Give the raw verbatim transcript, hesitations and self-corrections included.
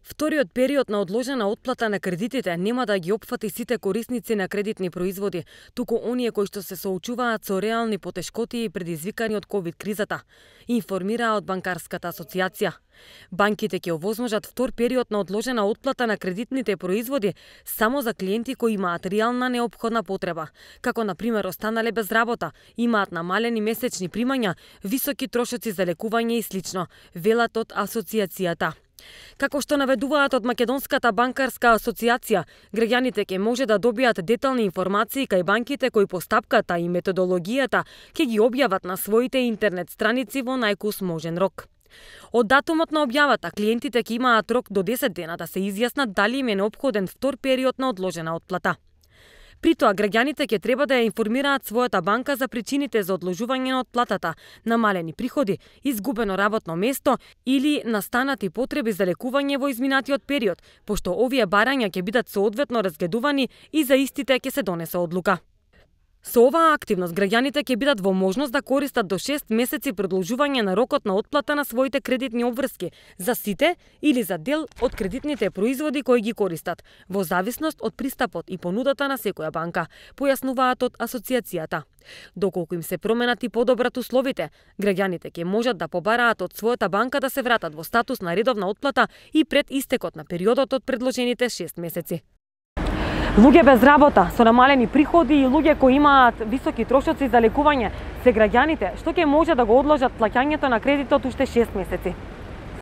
Вториот период на одложена отплата на кредитите нема да ги опфати сите корисници на кредитни производи, туку оние кои што се соочуваат со реални потешкоти предизвикани од ковид кризата, информираа од Банкарската асоциација. Банките ќе овозможат втор период на одложена отплата на кредитните производи само за клиенти кои имаат реална неопходна потреба, како на пример останале без работа, имаат намалени месечни примања, високи трошоци за лекување и слично, велат од асоциацијата. Како што наведуваат од Македонската банкарска асоциација, граѓаните ќе може да добијат детални информации кај банките кои постапката и методологијата ќе ги објават на своите интернет страници во најкус можен рок. Од датумот на објавата, клиентите ќе имаат рок до десет дена да се изјаснат дали им е неопходен втор период на одложена отплата. При тоа, граѓаните ќе треба да ја информираат својата банка за причините за одложување на отплатата, намалени приходи, изгубено работно место или настанати потреби за лекување во изминатиот период, пошто овие барања ќе бидат соодветно разгледувани и за истите ќе се донесе одлука. Со оваа активност, граѓаните ќе бидат во можност да користат до шест месеци продолжување на рокот на отплата на своите кредитни обврски за сите или за дел од кредитните производи кои ги користат, во зависност од пристапот и понудата на секоја банка, појаснуваат од асоциацијата. Доколку им се променат и подобрат условите, граѓаните ќе можат да побараат од својата банка да се вратат во статус на редовна отплата и пред истекот на периодот од предложените шест месеци. Луѓе без работа, со намалени приходи и луѓе кои имаат високи трошоци за лекување се граѓаните што ќе може да го одложат плаќањето на кредитот уште шест месеци.